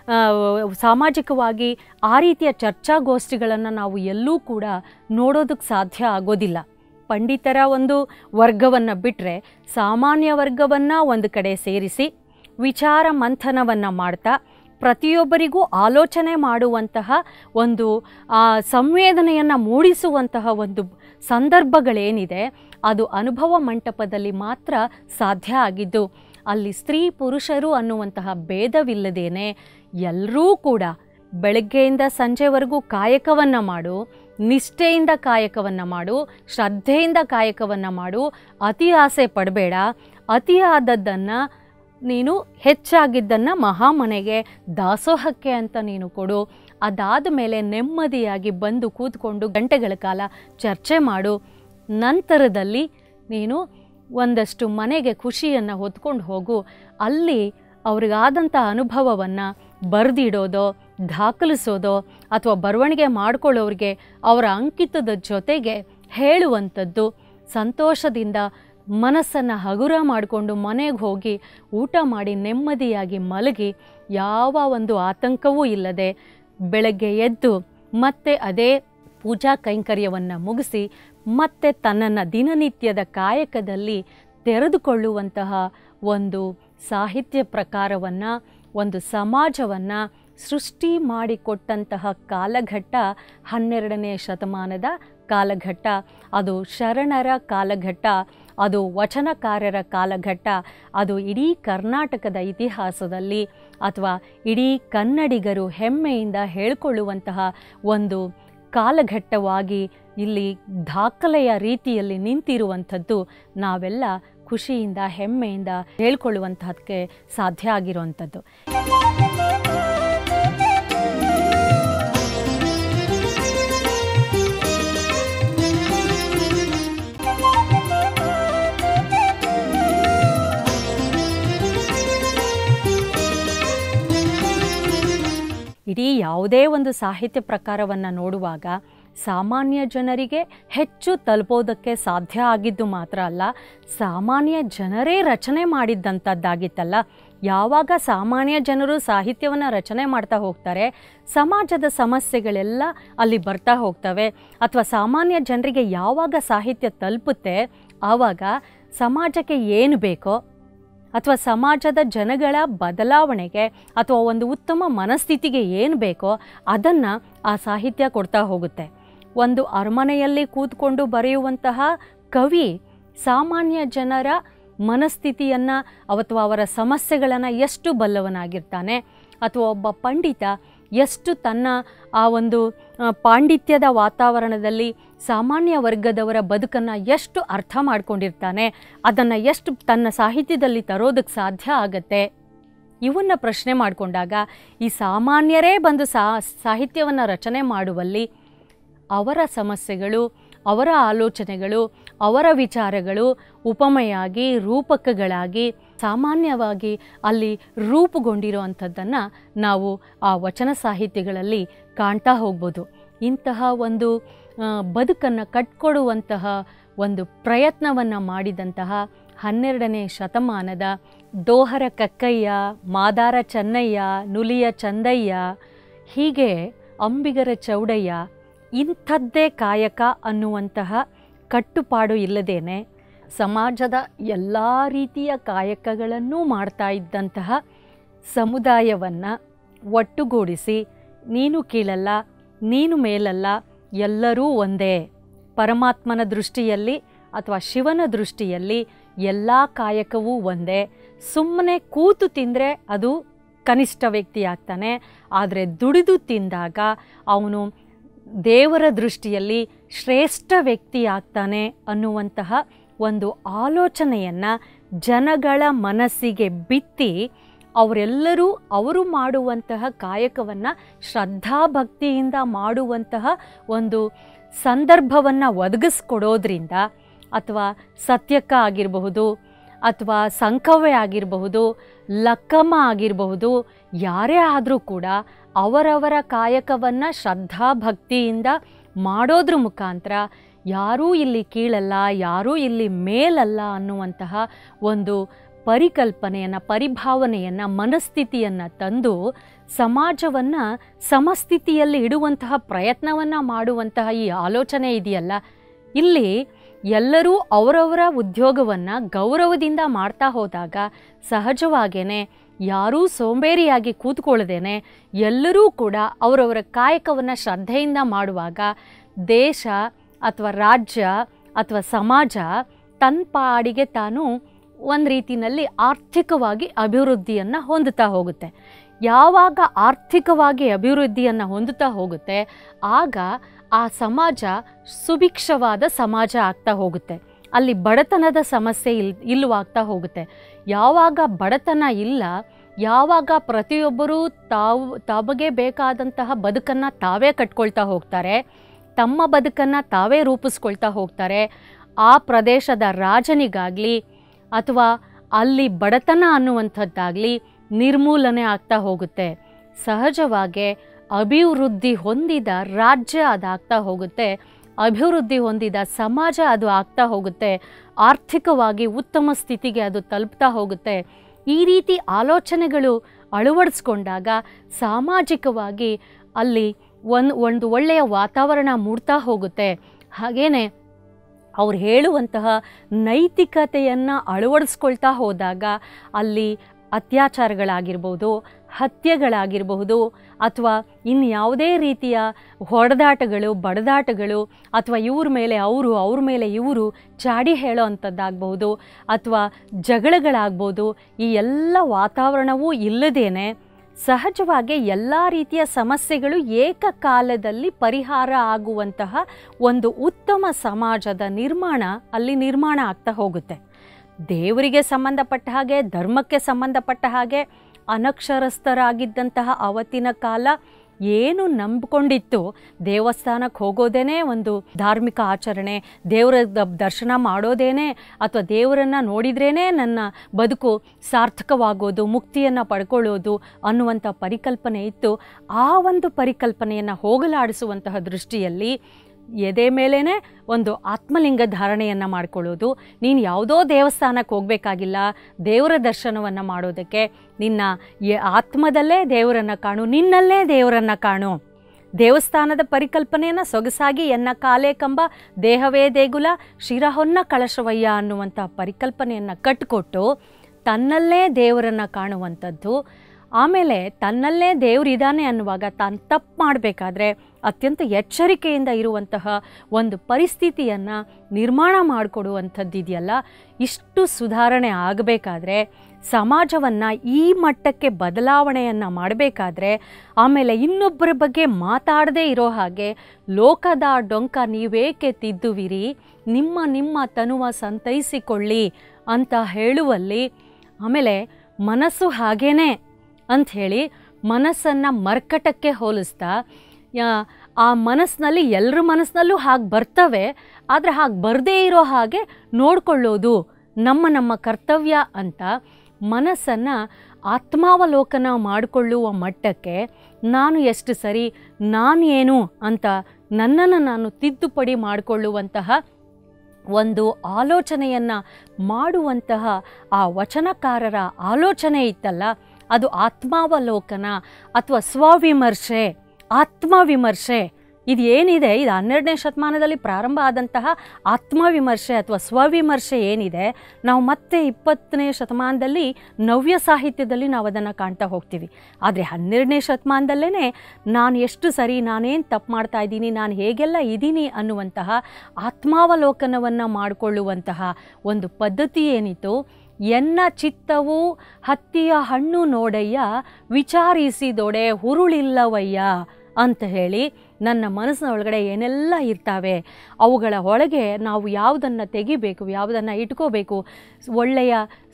S1: ಸಾಮಾಜಿಕವಾಗಿ ಆ ರೀತಿಯ ಚರ್ಚಾಗೋಷ್ಠಿಗಳನ್ನು ನಾವು ಎಲ್ಲೂ ಕೂಡ ನೋಡೋದಕ್ಕೆ ಸಾಧ್ಯ ಆಗೋದಿಲ್ಲ. ಪಂಡಿತರ ಒಂದು ವರ್ಗವನ್ನು ಬಿಟ್ಟರೆ ಸಾಮಾನ್ಯ ವರ್ಗವನ್ನು ಒಂದು ಕಡೆ ಸೇರಿಸಿ ವಿಚಾರ ಮಂಥನವನ್ನು ಮಾಡ್ತಾ ಪ್ರತಿಯೊಬ್ಬರಿಗೂ ಆಲೋಚನೆ ಮಾಡುವಂತಹ ಒಂದು ಸಂವೇದನೆಯನ್ನು ಮೂಡಿಸುವಂತಹ ಒಂದು ಸಂದರ್ಭಗಳೇನಿದೆ ಅದು ಅನುಭವ ಮಂಟಪದಲ್ಲಿ ಮಾತ್ರ ಸಾಧ್ಯ ಆಗಿದ್ದು. ಅಲ್ಲಿ ಸ್ತ್ರೀ ಪುರುಷರು ಅನ್ನುವಂತಹ ಭೇದವಿಲ್ಲದೇನೆ ಎಲ್ಲರೂ ಕೂಡ ಬೆಳಗ್ಗೆಯಿಂದ ಸಂಜೆವರೆಗೂ ಕಾಯಕವನ್ನು ಮಾಡು, ನಿಷ್ಠೆಯಿಂದ ಕಾಯಕವನ್ನು ಮಾಡು, ಶ್ರದ್ಧೆಯಿಂದ ಕಾಯಕವನ್ನು ಮಾಡು, ಅತಿ ಆಸೆ ಪಡಬೇಡ, ಅತಿಯಾದದ್ದನ್ನು ನೀನು ಹೆಚ್ಚಾಗಿದ್ದನ್ನು ಮಹಾಮನೆಗೆ ದಾಸೋಹಕ್ಕೆ ಅಂತ ನೀನು ಕೊಡು. ಅದಾದ ಮೇಲೆ ನೆಮ್ಮದಿಯಾಗಿ ಬಂದು ಕೂತ್ಕೊಂಡು ಗಂಟೆಗಳ ಕಾಲ ಚರ್ಚೆ ಮಾಡು. ನಂತರದಲ್ಲಿ ನೀನು ಒಂದಷ್ಟು ಮನೆಗೆ ಖುಷಿಯನ್ನು ಹೊತ್ಕೊಂಡು ಹೋಗು. ಅಲ್ಲಿ ಅವ್ರಿಗಾದಂಥ ಅನುಭವವನ್ನು ಬರೆದಿಡೋದೋ ದಾಖಲಿಸೋದೋ ಅಥವಾ ಬರವಣಿಗೆ ಮಾಡ್ಕೊಳ್ಳೋರಿಗೆ ಅವರ ಅಂಕಿತದ ಜೊತೆಗೆ ಹೇಳುವಂಥದ್ದು, ಸಂತೋಷದಿಂದ ಮನಸ್ಸನ್ನು ಹಗುರ ಮಾಡಿಕೊಂಡು ಮನೆಗೆ ಹೋಗಿ ಊಟ ಮಾಡಿ ನೆಮ್ಮದಿಯಾಗಿ ಮಲಗಿ ಯಾವ ಒಂದು ಆತಂಕವೂ ಇಲ್ಲದೆ ಬೆಳಗ್ಗೆ ಎದ್ದು ಮತ್ತೆ ಅದೇ ಪೂಜಾ ಕೈಂಕರ್ಯವನ್ನು ಮುಗಿಸಿ ಮತ್ತೆ ತನ್ನನ್ನು ದಿನನಿತ್ಯದ ಕಾಯಕದಲ್ಲಿ ತೆರೆದುಕೊಳ್ಳುವಂತಹ ಒಂದು ಸಾಹಿತ್ಯ ಪ್ರಕಾರವನ್ನು, ಒಂದು ಸಮಾಜವನ್ನು ಸೃಷ್ಟಿ ಮಾಡಿಕೊಟ್ಟಂತಹ ಕಾಲಘಟ್ಟ ಹನ್ನೆರಡನೇ ಶತಮಾನದ ಕಾಲಘಟ್ಟ. ಅದು ಶರಣರ ಕಾಲಘಟ್ಟ, ಅದು ವಚನಕಾರರ ಕಾಲಘಟ್ಟ, ಅದು ಇಡೀ ಕರ್ನಾಟಕದ ಇತಿಹಾಸದಲ್ಲಿ ಅಥವಾ ಇಡೀ ಕನ್ನಡಿಗರು ಹೆಮ್ಮೆಯಿಂದ ಹೇಳಿಕೊಳ್ಳುವಂತಹ ಒಂದು ಕಾಲಘಟ್ಟವಾಗಿ ಇಲ್ಲಿ ದಾಖಲೆಯ ರೀತಿಯಲ್ಲಿ ನಿಂತಿರುವಂಥದ್ದು ನಾವೆಲ್ಲ ಖುಷಿಯಿಂದ ಹೆಮ್ಮೆಯಿಂದ ಹೇಳ್ಕೊಳ್ಳುವಂತಹದಕ್ಕೆ ಸಾಧ್ಯ ಆಗಿರುವಂಥದ್ದು. ಇಡೀ ಯಾವುದೇ ಒಂದು ಸಾಹಿತ್ಯ ಪ್ರಕಾರವನ್ನು ನೋಡುವಾಗ ಸಾಮಾನ್ಯ ಜನರಿಗೆ ಹೆಚ್ಚು ತಲುಪೋದಕ್ಕೆ ಸಾಧ್ಯ ಆಗಿದ್ದು ಮಾತ್ರ ಅಲ್ಲ, ಸಾಮಾನ್ಯ ಜನರೇ ರಚನೆ ಮಾಡಿದ್ದಂಥದ್ದಾಗಿತ್ತಲ್ಲ. ಯಾವಾಗ ಸಾಮಾನ್ಯ ಜನರು ಸಾಹಿತ್ಯವನ್ನು ರಚನೆ ಮಾಡ್ತಾ ಹೋಗ್ತಾರೆ, ಸಮಾಜದ ಸಮಸ್ಯೆಗಳೆಲ್ಲ ಅಲ್ಲಿ ಬರ್ತಾ ಹೋಗ್ತವೆ. ಅಥವಾ ಸಾಮಾನ್ಯ ಜನರಿಗೆ ಯಾವಾಗ ಸಾಹಿತ್ಯ ತಲುಪುತ್ತೆ, ಆವಾಗ ಸಮಾಜಕ್ಕೆ ಏನು ಬೇಕೋ ಅಥವಾ ಸಮಾಜದ ಜನಗಳ ಬದಲಾವಣೆಗೆ ಅಥವಾ ಒಂದು ಉತ್ತಮ ಮನಸ್ಥಿತಿಗೆ ಏನು ಬೇಕೋ ಅದನ್ನು ಆ ಸಾಹಿತ್ಯ ಕೊಡ್ತಾ ಹೋಗುತ್ತೆ. ಒಂದು ಅರಮನೆಯಲ್ಲಿ ಕೂತ್ಕೊಂಡು ಬರೆಯುವಂತಹ ಕವಿ ಸಾಮಾನ್ಯ ಜನರ ಮನಸ್ಥಿತಿಯನ್ನು ಅಥವಾ ಅವರ ಸಮಸ್ಯೆಗಳನ್ನು ಎಷ್ಟು ಬಲ್ಲವನಾಗಿರ್ತಾನೆ, ಅಥವಾ ಒಬ್ಬ ಪಂಡಿತ ಎಷ್ಟು ತನ್ನ ಆ ಒಂದು ಪಾಂಡಿತ್ಯದ ವಾತಾವರಣದಲ್ಲಿ ಸಾಮಾನ್ಯ ವರ್ಗದವರ ಬದುಕನ್ನು ಎಷ್ಟು ಅರ್ಥ ಮಾಡ್ಕೊಂಡಿರ್ತಾನೆ, ಅದನ್ನು ಎಷ್ಟು ತನ್ನ ಸಾಹಿತ್ಯದಲ್ಲಿ ತರೋದಕ್ಕೆ ಸಾಧ್ಯ ಆಗತ್ತೆ, ಇವನ್ನು ಪ್ರಶ್ನೆ ಮಾಡಿಕೊಂಡಾಗ ಈ ಸಾಮಾನ್ಯರೇ ಬಂದು ಸಾ ಸಾಹಿತ್ಯವನ್ನು ರಚನೆ ಮಾಡುವಲ್ಲಿ ಅವರ ಸಮಸ್ಯೆಗಳು, ಅವರ ಆಲೋಚನೆಗಳು, ಅವರ ವಿಚಾರಗಳು ಉಪಮೆಯಾಗಿ ರೂಪಕಗಳಾಗಿ ಸಾಮಾನ್ಯವಾಗಿ ಅಲ್ಲಿ ರೂಪುಗೊಂಡಿರುವಂಥದ್ದನ್ನು ನಾವು ಆ ವಚನ ಸಾಹಿತ್ಯಗಳಲ್ಲಿ ಕಾಣ್ತಾ ಹೋಗ್ಬೋದು. ಇಂತಹ ಒಂದು ಬದುಕನ್ನು ಕಟ್ಕೊಡುವಂತಹ ಒಂದು ಪ್ರಯತ್ನವನ್ನು ಮಾಡಿದಂತಹ ಹನ್ನೆರಡನೇ ಶತಮಾನದ ದೋಹರ ಕಕ್ಕಯ್ಯ, ಮಾದಾರ ಚೆನ್ನಯ್ಯ, ನುಲಿಯ ಚಂದಯ್ಯ, ಹೀಗೆ ಅಂಬಿಗರ ಚೌಡಯ್ಯ, ಇಂಥದ್ದೇ ಕಾಯಕ ಅನ್ನುವಂತಹ ಕಟ್ಟುಪಾಡು ಇಲ್ಲದೇನೆ ಸಮಾಜದ ಎಲ್ಲ ರೀತಿಯ ಕಾಯಕಗಳನ್ನೂ ಮಾಡ್ತಾ ಇದ್ದಂತಹ ಸಮುದಾಯವನ್ನು ಒಟ್ಟುಗೂಡಿಸಿ ನೀನು ಕೀಳಲ್ಲ, ನೀನು ಮೇಲಲ್ಲ, ಎಲ್ಲರೂ ಒಂದೇ, ಪರಮಾತ್ಮನ ದೃಷ್ಟಿಯಲ್ಲಿ ಅಥವಾ ಶಿವನ ದೃಷ್ಟಿಯಲ್ಲಿ ಎಲ್ಲ ಕಾಯಕವೂ ಒಂದೇ. ಸುಮ್ಮನೆ ಕೂತು ತಿಂದರೆ ಅದು ಕನಿಷ್ಠ ವ್ಯಕ್ತಿ ಆಗ್ತಾನೆ, ಆದರೆ ದುಡಿದು ತಿಂದಾಗ ಅವನು ದೇವರ ದೃಷ್ಟಿಯಲ್ಲಿ ಶ್ರೇಷ್ಠ ವ್ಯಕ್ತಿ ಆಗ್ತಾನೆ ಅನ್ನುವಂತಹ ಒಂದು ಆಲೋಚನೆಯನ್ನು ಜನಗಳ ಮನಸ್ಸಿಗೆ ಬಿತ್ತಿ ಅವರೆಲ್ಲರೂ ಅವರು ಮಾಡುವಂತಹ ಕಾಯಕವನ್ನು ಶ್ರದ್ಧಾಭಕ್ತಿಯಿಂದ ಮಾಡುವಂತಹ ಒಂದು ಸಂದರ್ಭವನ್ನು ಒದಗಿಸ್ಕೊಡೋದ್ರಿಂದ, ಅಥವಾ ಸತ್ಯಕ್ಕ ಆಗಿರಬಹುದು, ಅಥವಾ ಸಂಕವ್ಯ ಆಗಿರಬಹುದು, ಲಕ್ಕಮ್ಮ ಆಗಿರಬಹುದು, ಯಾರೇ ಆದರೂ ಕೂಡ ಅವರವರ ಕಾಯಕವನ್ನು ಶ್ರದ್ಧಾಭಕ್ತಿಯಿಂದ ಮಾಡೋದ್ರ ಮುಖಾಂತರ ಯಾರೂ ಇಲ್ಲಿ ಕೀಳಲ್ಲ, ಯಾರೂ ಇಲ್ಲಿ ಮೇಲಲ್ಲ ಅನ್ನುವಂತಹ ಒಂದು ಪರಿಕಲ್ಪನೆಯನ್ನು, ಪರಿಭಾವನೆಯನ್ನು, ಮನಸ್ಥಿತಿಯನ್ನು ತಂದು ಸಮಾಜವನ್ನು ಸಮಸ್ಥಿತಿಯಲ್ಲಿ ಇಡುವಂತಹ ಪ್ರಯತ್ನವನ್ನು ಮಾಡುವಂತಹ ಈ ಆಲೋಚನೆ ಇದೆಯಲ್ಲ, ಇಲ್ಲಿ ಎಲ್ಲರೂ ಅವರವರ ಉದ್ಯೋಗವನ್ನು ಗೌರವದಿಂದ ಮಾಡ್ತಾ ಹೋದಾಗ ಸಹಜವಾಗೇ ಯಾರೂ ಸೋಂಬೇರಿಯಾಗಿ ಕೂತ್ಕೊಳ್ಳದೇನೆ ಎಲ್ಲರೂ ಕೂಡ ಅವರವರ ಕಾಯಕವನ್ನು ಶ್ರದ್ಧೆಯಿಂದ ಮಾಡುವಾಗ ದೇಶ ಅಥವಾ ರಾಜ್ಯ ಅಥವಾ ಸಮಾಜ ತನ್ನ ಪಾಡಿಗೆ ತಾನು ಒಂದು ರೀತಿಯಲ್ಲಿ ಆರ್ಥಿಕವಾಗಿ ಅಭಿವೃದ್ಧಿಯನ್ನು ಹೊಂದುತ್ತಾ ಹೋಗುತ್ತೆ. ಯಾವಾಗ ಆರ್ಥಿಕವಾಗಿ ಅಭಿವೃದ್ಧಿಯನ್ನು ಹೊಂದುತ್ತಾ ಹೋಗುತ್ತೆ, ಆಗ ಆ ಸಮಾಜ ಸುಭಿಕ್ಷವಾದ ಸಮಾಜ ಆಗ್ತಾ ಹೋಗುತ್ತೆ. ಅಲ್ಲಿ ಬಡತನದ ಸಮಸ್ಯೆ ಇಲ್ ಇಲ್ಲವಾಗ್ತಾ ಹೋಗುತ್ತೆ. ಯಾವಾಗ ಬಡತನ ಇಲ್ಲ, ಯಾವಾಗ ಪ್ರತಿಯೊಬ್ಬರೂ ತಾವು ತಮಗೆ ಬೇಕಾದಂತಹ ಬದುಕನ್ನು ತಾವೇ ಕಟ್ಕೊಳ್ತಾ ಹೋಗ್ತಾರೆ, ತಮ್ಮ ಬದುಕನ್ನು ತಾವೇ ರೂಪಿಸ್ಕೊಳ್ತಾ ಹೋಗ್ತಾರೆ, ಆ ಪ್ರದೇಶದ ರಾಜನಿಗಾಗಲಿ ಅಥವಾ ಅಲ್ಲಿ ಬಡತನ ಅನ್ನುವಂಥದ್ದಾಗಲಿ ನಿರ್ಮೂಲನೆ ಆಗ್ತಾ ಹೋಗುತ್ತೆ. ಸಹಜವಾಗಿ ಅಭಿವೃದ್ಧಿ ಹೊಂದಿದ ರಾಜ್ಯ ಅದಾಗ್ತಾ ಹೋಗುತ್ತೆ, ಅಭಿವೃದ್ಧಿ ಹೊಂದಿದ ಸಮಾಜ ಅದು ಆಗ್ತಾ ಹೋಗುತ್ತೆ, ಆರ್ಥಿಕವಾಗಿ ಉತ್ತಮ ಸ್ಥಿತಿಗೆ ಅದು ತಲುಪ್ತಾ ಹೋಗುತ್ತೆ. ಈ ರೀತಿ ಆಲೋಚನೆಗಳು ಅಳವಡಿಸ್ಕೊಂಡಾಗ ಸಾಮಾಜಿಕವಾಗಿ ಅಲ್ಲಿ ಒಂದು ಒಂದು ಒಳ್ಳೆಯ ವಾತಾವರಣ ಮೂಡ್ತಾ ಹೋಗುತ್ತೆ. ಹಾಗೇ ಅವ್ರು ಹೇಳುವಂತಹ ನೈತಿಕತೆಯನ್ನು ಅಳವಡಿಸ್ಕೊಳ್ತಾ ಹೋದಾಗ ಅಲ್ಲಿ ಅತ್ಯಾಚಾರಗಳಾಗಿರ್ಬೋದು, ಹತ್ಯೆಗಳಾಗಿರಬಹುದು, ಅಥವಾ ಇನ್ಯಾವುದೇ ರೀತಿಯ ಹೊಡೆದಾಟಗಳು, ಬಡದಾಟಗಳು, ಅಥವಾ ಇವ್ರ ಮೇಲೆ ಅವರು, ಅವ್ರ ಮೇಲೆ ಇವರು ಚಾಡಿ ಹೇಳೋ ಅಂಥದ್ದಾಗ್ಬೋದು, ಅಥವಾ ಜಗಳಗಳಾಗ್ಬೋದು. ಈ ಎಲ್ಲ ವಾತಾವರಣವೂ ಇಲ್ಲದೇನೆ ಸಹಜವಾಗಿ ಎಲ್ಲ ರೀತಿಯ ಸಮಸ್ಯೆಗಳು ಏಕಕಾಲದಲ್ಲಿ ಪರಿಹಾರ ಆಗುವಂತಹ ಒಂದು ಉತ್ತಮ ಸಮಾಜದ ನಿರ್ಮಾಣ ಅಲ್ಲಿ ನಿರ್ಮಾಣ ಆಗ್ತಾ ಹೋಗುತ್ತೆ. ದೇವರಿಗೆ ಸಂಬಂಧಪಟ್ಟ ಹಾಗೆ, ಧರ್ಮಕ್ಕೆ ಸಂಬಂಧಪಟ್ಟ ಹಾಗೆ ಅನಕ್ಷರಸ್ಥರಾಗಿದ್ದಂತಹ ಅವತ್ತಿನ ಕಾಲ ಏನು ನಂಬಿಕೊಂಡಿತ್ತು, ದೇವಸ್ಥಾನಕ್ಕೆ ಹೋಗೋದೇ ಒಂದು ಧಾರ್ಮಿಕ ಆಚರಣೆ, ದೇವರ ದರ್ಶನ ಮಾಡೋದೇನೆ ಅಥವಾ ದೇವರನ್ನು ನೋಡಿದ್ರೇ ನನ್ನ ಬದುಕು ಸಾರ್ಥಕವಾಗೋದು, ಮುಕ್ತಿಯನ್ನು ಪಡ್ಕೊಳ್ಳೋದು ಅನ್ನುವಂಥ ಪರಿಕಲ್ಪನೆ ಇತ್ತು. ಆ ಒಂದು ಪರಿಕಲ್ಪನೆಯನ್ನು ಹೋಗಲಾಡಿಸುವಂತಹ ದೃಷ್ಟಿಯಲ್ಲಿ ಎದೆ ಮೇಲೇ ಒಂದು ಆತ್ಮಲಿಂಗ ಧಾರಣೆಯನ್ನು ಮಾಡಿಕೊಳ್ಳೋದು. ನೀನು ಯಾವುದೋ ದೇವಸ್ಥಾನಕ್ಕೆ ಹೋಗಬೇಕಾಗಿಲ್ಲ ದೇವರ ದರ್ಶನವನ್ನು ಮಾಡೋದಕ್ಕೆ, ನಿನ್ನ ಆತ್ಮದಲ್ಲೇ ದೇವರನ್ನು ಕಾಣು, ನಿನ್ನಲ್ಲೇ ದೇವರನ್ನು ಕಾಣು. ದೇವಸ್ಥಾನದ ಪರಿಕಲ್ಪನೆಯನ್ನು ಸೊಗಸಾಗಿ ಎನ್ನ ಕಾಲೇ ಕಂಬ ದೇಹವೇ ದೇಗುಲ ಶಿರಹೊನ್ನ ಕಳಶವಯ್ಯ ಅನ್ನುವಂಥ ಪರಿಕಲ್ಪನೆಯನ್ನು ಕಟ್ಟಿಕೊಟ್ಟು ತನ್ನಲ್ಲೇ ದೇವರನ್ನು ಕಾಣುವಂಥದ್ದು. ಆಮೇಲೆ ತನ್ನಲ್ಲೇ ದೇವರಿದ್ದಾನೆ ಅನ್ನುವಾಗ ತಾನು ತಪ್ಪು ಮಾಡಬೇಕಾದ್ರೆ ಅತ್ಯಂತ ಎಚ್ಚರಿಕೆಯಿಂದ ಇರುವಂತಹ ಒಂದು ಪರಿಸ್ಥಿತಿಯನ್ನು ನಿರ್ಮಾಣ ಮಾಡಿಕೊಡುವಂಥದ್ದಿದೆಯಲ್ಲ, ಇಷ್ಟು ಸುಧಾರಣೆ ಆಗಬೇಕಾದ್ರೆ, ಸಮಾಜವನ್ನು ಈ ಮಟ್ಟಕ್ಕೆ ಬದಲಾವಣೆಯನ್ನು ಮಾಡಬೇಕಾದ್ರೆ, ಆಮೇಲೆ ಇನ್ನೊಬ್ಬರ ಬಗ್ಗೆ ಮಾತಾಡದೇ ಇರೋ ಹಾಗೆ ಲೋಕದ ಡೊಂಕ ನೀವೇಕೆ ತಿದ್ದುವಿರಿ, ನಿಮ್ಮ ನಿಮ್ಮ ತನುವ ಸಂತೈಸಿಕೊಳ್ಳಿ ಅಂತ ಹೇಳುವಲ್ಲಿ, ಆಮೇಲೆ ಮನಸ್ಸು ಹಾಗೇನೆ ಅಂಥೇಳಿ ಮನಸ್ಸನ್ನು ಮರ್ಕಟಕ್ಕೆ ಹೋಲಿಸ್ತಾ ಆ ಮನಸ್ಸಿನಲ್ಲಿ ಎಲ್ಲರ ಮನಸ್ಸಿನಲ್ಲೂ ಹಾಗೆ ಬರ್ತವೆ, ಆದರೆ ಹಾಗೆ ಬರದೇ ಇರೋ ಹಾಗೆ ನೋಡಿಕೊಳ್ಳೋದು ನಮ್ಮ ನಮ್ಮ ಕರ್ತವ್ಯ ಅಂತ ಮನಸ್ಸನ್ನು ಆತ್ಮಾವಲೋಕನ ಮಾಡಿಕೊಳ್ಳುವ ಮಟ್ಟಕ್ಕೆ ನಾನು ಎಷ್ಟು ಸರಿ, ನಾನು ಏನು ಅಂತ ನನ್ನನ್ನು ನಾನು ತಿದ್ದುಪಡಿ ಮಾಡಿಕೊಳ್ಳುವಂತಹ ಒಂದು ಆಲೋಚನೆಯನ್ನು ಮಾಡುವಂತಹ ಆ ವಚನಕಾರರ ಆಲೋಚನೆ ಇತ್ತಲ್ಲ, ಅದು ಆತ್ಮಾವಲೋಕನ ಅಥವಾ ಸ್ವವಿಮರ್ಶೆ, ಆತ್ಮವಿಮರ್ಶೆ. ಇದು ಏನಿದೆ, ಇದು ಹನ್ನೆರಡನೇ ಶತಮಾನದಲ್ಲಿ ಪ್ರಾರಂಭ ಆದಂತಹ ಆತ್ಮವಿಮರ್ಶೆ ಅಥವಾ ಸ್ವವಿಮರ್ಶೆ ಏನಿದೆ, ನಾವು ಮತ್ತೆ ಇಪ್ಪತ್ತನೇ ಶತಮಾನದಲ್ಲಿ ನವ್ಯ ಸಾಹಿತ್ಯದಲ್ಲಿ ನಾವು ಅದನ್ನು ಕಾಣ್ತಾ ಹೋಗ್ತೀವಿ. ಆದರೆ ಹನ್ನೆರಡನೇ ಶತಮಾನದಲ್ಲೇ ನಾನು ಎಷ್ಟು ಸರಿ, ನಾನೇನು ತಪ್ಪು ಮಾಡ್ತಾ ಇದ್ದೀನಿ, ನಾನು ಹೇಗೆಲ್ಲ ಇದ್ದೀನಿ ಅನ್ನುವಂತಹ ಆತ್ಮಾವಲೋಕನವನ್ನು ಮಾಡಿಕೊಳ್ಳುವಂತಹ ಒಂದು ಪದ್ಧತಿ ಏನಿತ್ತು, ಎನ್ನ ಚಿತ್ತವು ಹತ್ತಿಯ ಹಣ್ಣು ನೋಡಯ್ಯ ವಿಚಾರಿಸಿದೊಡೆ ಹುರುಳಿಲ್ಲವಯ್ಯ ಅಂತ ಹೇಳಿ, ನನ್ನ ಮನಸ್ಸಿನ ಒಳಗಡೆ ಏನೆಲ್ಲ ಇರ್ತಾವೆ ಅವುಗಳ ಒಳಗೆ ನಾವು ಯಾವುದನ್ನು ತೆಗಿಬೇಕು, ಯಾವುದನ್ನು ಇಟ್ಕೋಬೇಕು, ಒಳ್ಳೆಯ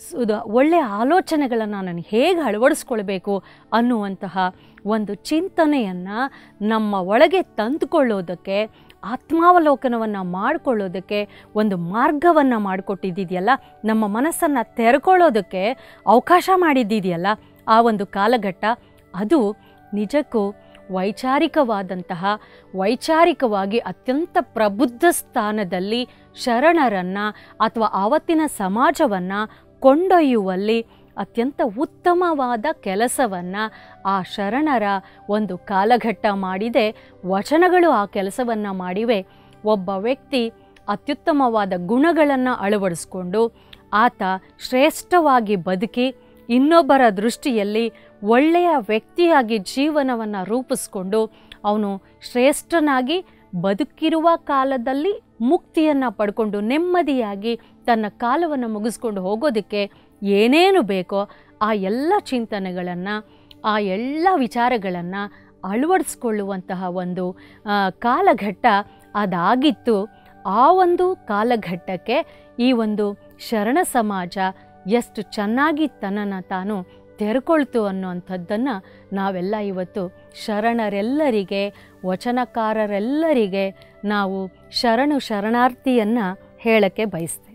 S1: ಒಳ್ಳೆಯ ಆಲೋಚನೆಗಳನ್ನು ನಾನು ಹೇಗೆ ಅಳವಡಿಸ್ಕೊಳ್ಬೇಕು ಅನ್ನುವಂತಹ ಒಂದು ಚಿಂತನೆಯನ್ನು ನಮ್ಮ ಒಳಗೆ ತಂದುಕೊಳ್ಳೋದಕ್ಕೆ, ಆತ್ಮಾವಲೋಕನವನ್ನು ಮಾಡಿಕೊಳ್ಳೋದಕ್ಕೆ ಒಂದು ಮಾರ್ಗವನ್ನು ಮಾಡಿಕೊಟ್ಟಿದ್ದಿದೆಯಲ್ಲ, ನಮ್ಮ ಮನಸ್ಸನ್ನು ತೆರ್ಕೊಳ್ಳೋದಕ್ಕೆ ಅವಕಾಶ ಮಾಡಿದ್ದಿದೆಯಲ್ಲ ಆ ಒಂದು ಕಾಲಘಟ್ಟ, ಅದು ನಿಜಕ್ಕೂ ವೈಚಾರಿಕವಾದಂತಹ, ವೈಚಾರಿಕವಾಗಿ ಅತ್ಯಂತ ಪ್ರಬುದ್ಧ ಸ್ಥಾನದಲ್ಲಿ ಶರಣರನ್ನು ಅಥವಾ ಆವತ್ತಿನ ಸಮಾಜವನ್ನು ಕೊಂಡೊಯ್ಯುವಲ್ಲಿ ಅತ್ಯಂತ ಉತ್ತಮವಾದ ಕೆಲಸವನ್ನು ಆ ಶರಣರ ಒಂದು ಕಾಲಘಟ್ಟ ಮಾಡಿದೆ. ವಚನಗಳು ಆ ಕೆಲಸವನ್ನು ಮಾಡಿವೆ. ಒಬ್ಬ ವ್ಯಕ್ತಿ ಅತ್ಯುತ್ತಮವಾದ ಗುಣಗಳನ್ನು ಅಳವಡಿಸ್ಕೊಂಡು ಆತ ಶ್ರೇಷ್ಠವಾಗಿ ಬದುಕಿ ಇನ್ನೊಬ್ಬರ ದೃಷ್ಟಿಯಲ್ಲಿ ಒಳ್ಳೆಯ ವ್ಯಕ್ತಿಯಾಗಿ ಜೀವನವನ್ನು ರೂಪಿಸ್ಕೊಂಡು ಅವನು ಶ್ರೇಷ್ಠನಾಗಿ ಬದುಕಿರುವ ಕಾಲದಲ್ಲಿ ಮುಕ್ತಿಯನ್ನು ಪಡ್ಕೊಂಡು ನೆಮ್ಮದಿಯಾಗಿ ತನ್ನ ಕಾಲವನ್ನು ಮುಗಿಸ್ಕೊಂಡು ಹೋಗೋದಕ್ಕೆ ಏನೇನು ಬೇಕೋ ಆ ಎಲ್ಲ ಚಿಂತನೆಗಳನ್ನು, ಆ ಎಲ್ಲ ವಿಚಾರಗಳನ್ನು ಅಳವಡಿಸ್ಕೊಳ್ಳುವಂತಹ ಒಂದು ಕಾಲಘಟ್ಟ ಅದಾಗಿತ್ತು. ಆ ಒಂದು ಕಾಲಘಟ್ಟಕ್ಕೆ ಈ ಒಂದು ಶರಣ ಸಮಾಜ ಎಷ್ಟು ಚೆನ್ನಾಗಿ ತನ್ನನ್ನು ತಾನು ತೆರೆಕೊಳ್ತು ಅನ್ನುವಂಥದ್ದನ್ನು ನಾವೆಲ್ಲ ಇವತ್ತು ಶರಣರೆಲ್ಲರಿಗೆ, ವಚನಕಾರರೆಲ್ಲರಿಗೆ ನಾವು ಶರಣು ಶರಣಾರ್ಥಿಯನ್ನು ಹೇಳಕ್ಕೆ ಬಯಸ್ತೇವೆ.